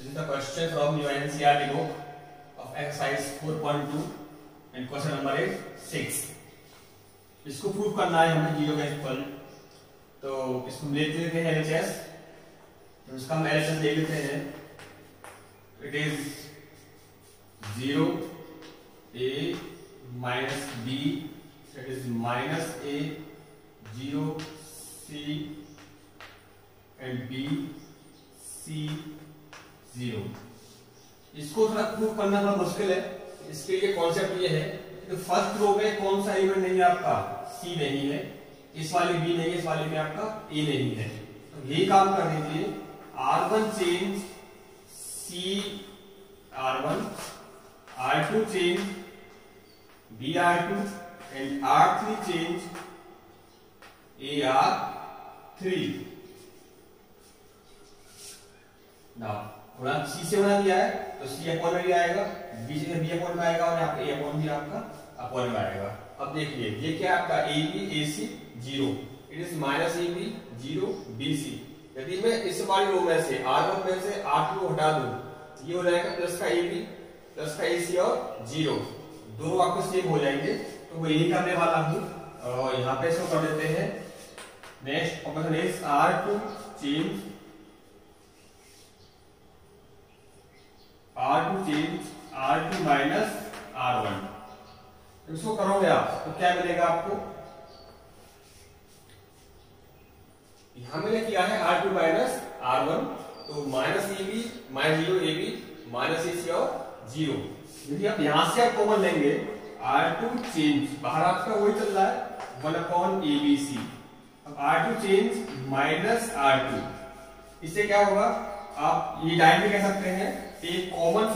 is the question from your NCERT book of exercise 4.2 and question number is 6. इसको prove करना है हमें zero का इक्वल, तो इसको ले लेते हैं LHS, तो इसका हम LHS ले लेते हैं. It is 0 a minus b, that is minus a 0 c and b c 0. इसको थोड़ा प्रूव करना थोड़ा मुश्किल है. इसके लिए कॉन्सेप्ट ये है कि फर्स्ट रो में कौन सा एलिमेंट नहीं है आपका, c नहीं है, इस वाले b नहीं है, इस वाले में आपका a नहीं है. तो ये काम कर दीजिए, r1 change c r1, r2 change b r2 and r3 change a r3. Now गुणा c से गुणा दिया है तो c अपॉन में भी आएगा, b से b अपॉन में आएगा और यहाँ पे a अपॉन भी आपका अपॉन में आएगा. अब देखिए ये क्या आपका ab ac 0, it is minus ab 0 bc. यदि मैं इस वाली रो में से r1 में से r2 को हटा दूं, ये हो जाएगा प्लस का ab प्लस का ac और 0, दोनों आपको सेम हो जाएंगे. तो वो यही करने वाला हूं और यहाँ पे इसको कर देते हैं. Next option is r2 change r2 minus r1. इसको करोगे आप तो क्या मिलेगा आपको, यहां मैंने किया है r2 माइनस r1, तो minus ab minus 0 ab minus ac और 0. यदि आप यहां से आप कॉमन लेंगे, r2 चेंज बाहर आपका वही चल रहा है 1 अपॉन abc. अब r2 चेंज माइनस r2, इससे क्या होगा, आप ये डायरेक्टली कह सकते हैं take common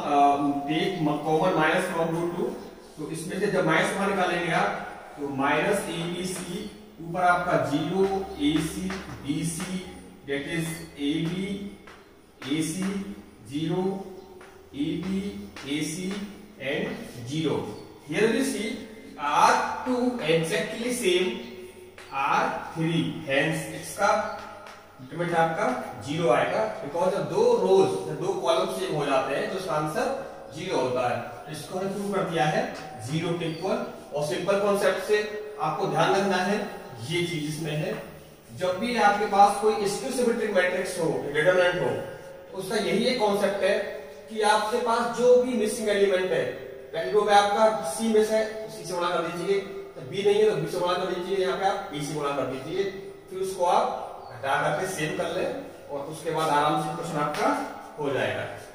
minus from root 2. तो इसमें से जब माइनस बाहर निकालेंगे आप, तो माइनस abc ऊपर आपका 0 ac bc, that is ab ac 0 ab ac and 0. Here we see r2 exactly same r3, hence इसका डिटरमिनेंट आपका 0 आएगा, बिकॉज जब दो रोज दो कॉलम सेम हो जाते हैं तो इसका आंसर 0 होता है. इसको हमने प्रूव कर दिया है 0 के इक्वल. और सिंपल कॉन्सेप्ट से आपको ध्यान रखना है ये चीज इसमें है, जब भी आपके पास कोई स्क्यू सिमेट्रिक मैट्रिक्स हो, डिटरमिनेंट हो, उसका यही एक कॉन्सेप्ट है कि आपके पास जो भी मिसिंग एलिमेंट है, पहली रो में आपका c में से c से गुणा कर दीजिए, तो b नहीं है तो b से गुणा कर दीजिए, यहाँ पे आप b से गुणा कर दीजिए, फिर उसको आप हटा करके सेव कर ले और उसके बाद आराम से क्वेश्चन आपका हो जाएगा.